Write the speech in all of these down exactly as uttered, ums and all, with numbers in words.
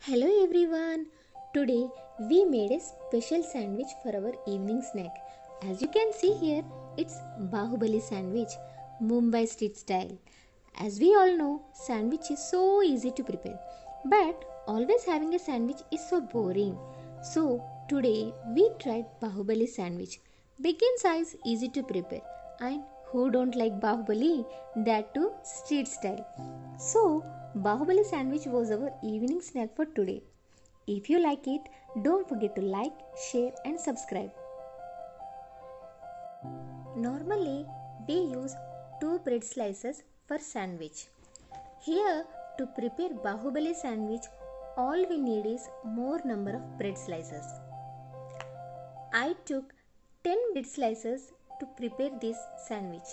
Hello everyone. Today we made a special sandwich for our evening snack. As you can see here, it's Bahubali sandwich, Mumbai street style. As we all know, sandwich is so easy to prepare. But always having a sandwich is so boring. So today we tried Bahubali sandwich. Big in size, easy to prepare. And who don't like Bahubali? That too street style. So Bahubali sandwich was our evening snack for today. If you like it, don't forget to like, share and subscribe. Normally, we use two bread slices for sandwich. Here, to prepare Bahubali sandwich, all we need is more number of bread slices. I took ten bread slices to prepare this sandwich.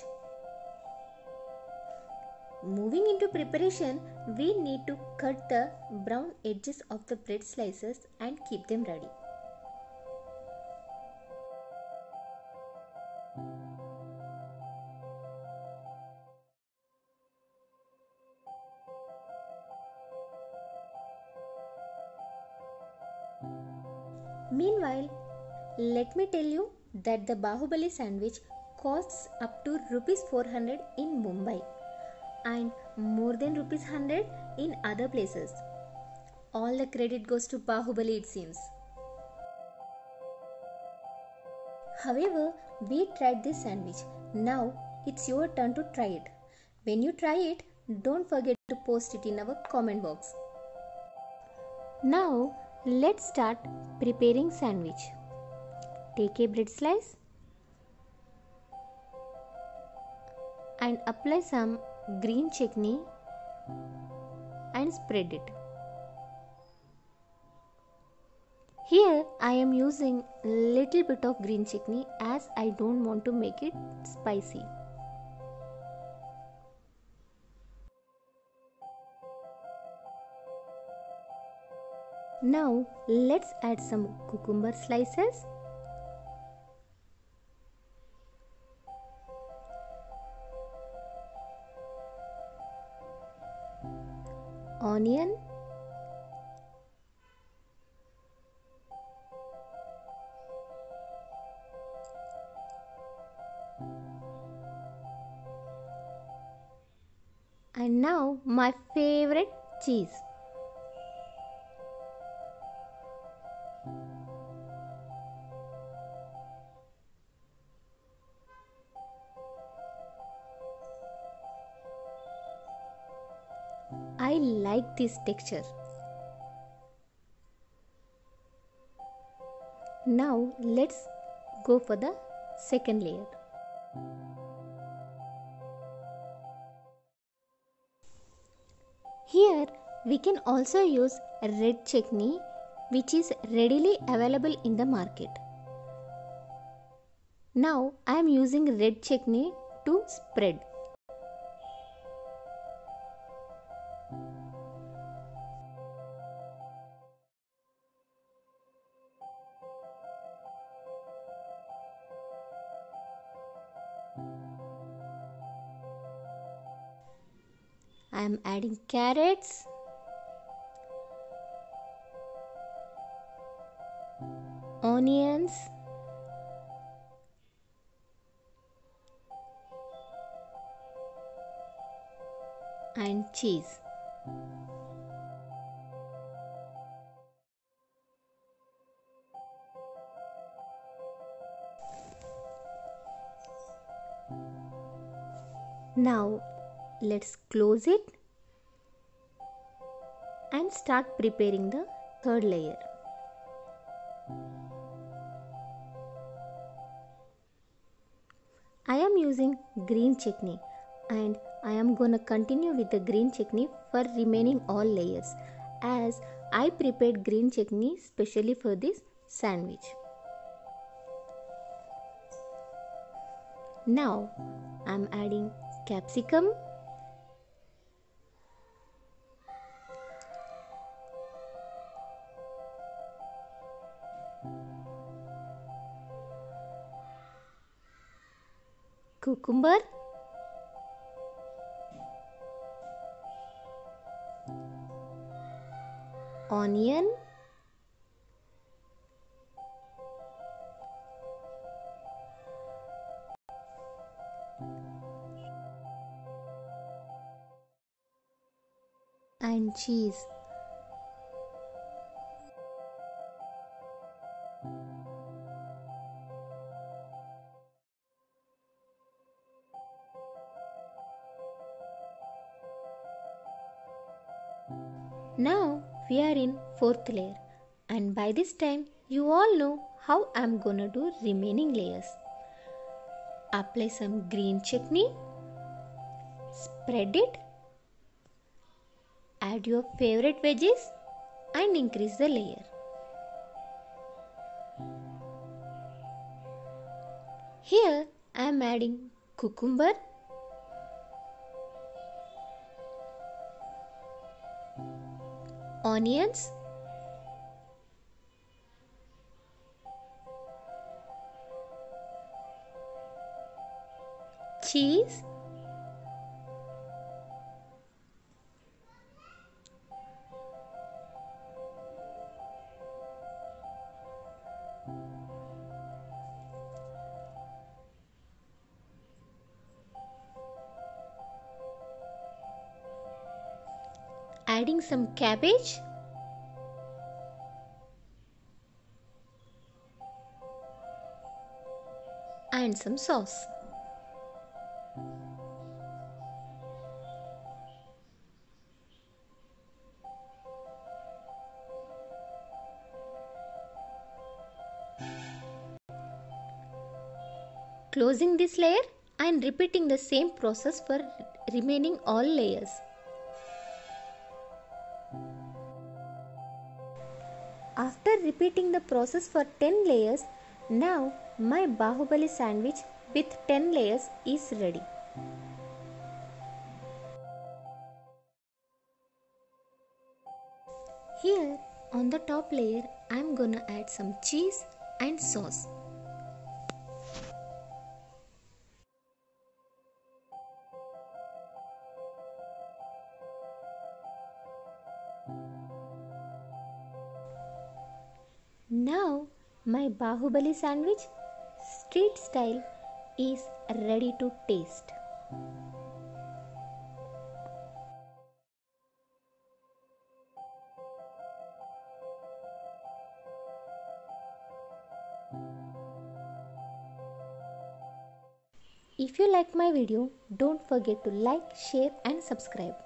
Moving into preparation, we need to cut the brown edges of the bread slices and keep them ready. Meanwhile, let me tell you that the Bahubali sandwich costs up to rupees four hundred in Mumbai and more than rupees one hundred in other places. All the credit goes to Bahubali, it seems. However, we tried this sandwich. Now it's your turn to try it. When you try it, don't forget to post it in our comment box. Now let's start preparing sandwich. Take a bread slice and apply some green chutney and spread it. Here I am using little bit of green chutney as I don't want to make it spicy. Now let's add some cucumber slices, onion, and now my favorite cheese. I like this texture. Now let's go for the second layer. Here we can also use red chutney which is readily available in the market. Now I am using red chutney to spread. I am adding carrots, onions, and cheese. Now let's close it and start preparing the third layer. I am using green chutney and I am gonna continue with the green chutney for remaining all layers as I prepared green chutney specially for this sandwich. Now I am adding capsicum, cucumber, onion, and cheese. Now we are in fourth layer, and by this time you all know how I am gonna do remaining layers. Apply some green chutney, spread it, add your favorite veggies and increase the layer. Here I am adding cucumber, onions, cheese, adding some cabbage, and some sauce. Closing this layer and repeating the same process for remaining all layers. After repeating the process for ten layers, now my Bahubali sandwich with ten layers is ready. Here on the top layer I am gonna add some cheese and sauce. Now my Bahubali sandwich street style is ready to taste. If you like my video, don't forget to like, share and subscribe.